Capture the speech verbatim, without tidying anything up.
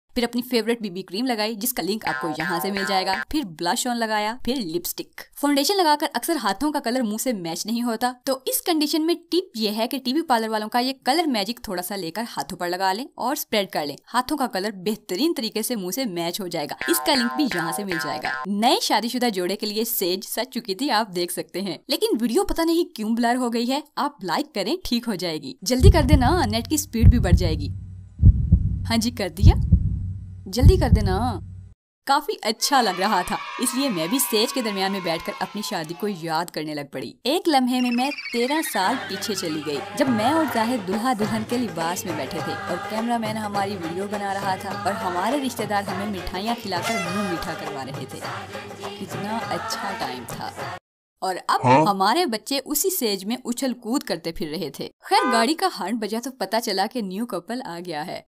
फिर अपनी favourite BB cream लगाई जिसका लिंक आपको यहाँ से मिल जाएगा। फिर ब्लश ऑन लगाया, फिर लिपस्टिक। फाउंडेशन लगाकर अक्सर हाथों का कलर मुंह से मैच नहीं होता, तो इस कंडीशन में टिप ये है कि टीवी पार्लर वालों का ये कलर मैजिक थोड़ा सा लेकर हाथों पर लगा लें और स्प्रेड कर लें। हाथों का कलर बेहतरीन तरीके से मुंह से मैच हो जाएगा। इसका लिंक भी यहाँ से मिल जाएगा। नए शादीशुदा जोड़े के लिए सेज सच चुकी थी, आप देख सकते हैं, लेकिन वीडियो पता नहीं क्यों ब्लर हो गई है। आप लाइक करें, ठीक हो जाएगी। जल्दी कर देना, नेट की स्पीड भी बढ़ जाएगी। हाँ जी, कर दिया, जल्दी कर देना। काफी अच्छा लग रहा था, इसलिए मैं भी स्टेज के दरमियान में बैठकर अपनी शादी को याद करने लग पड़ी। एक लम्हे में मैं तेरह साल पीछे चली गई, जब मैं और जाहिर दुल्हा दुल्हन के लिबास में बैठे थे और कैमरामैन हमारी वीडियो बना रहा था और हमारे रिश्तेदार हमें मिठाइयाँ खिलाकर मुंह मीठा करवा रहे थे। कितना अच्छा टाइम था। और अब हाँ? हमारे बच्चे उसी सेज में उछल कूद करते फिर रहे थे। खैर, गाड़ी का हॉर्न बजा तो पता चला कि न्यू कपल आ गया है।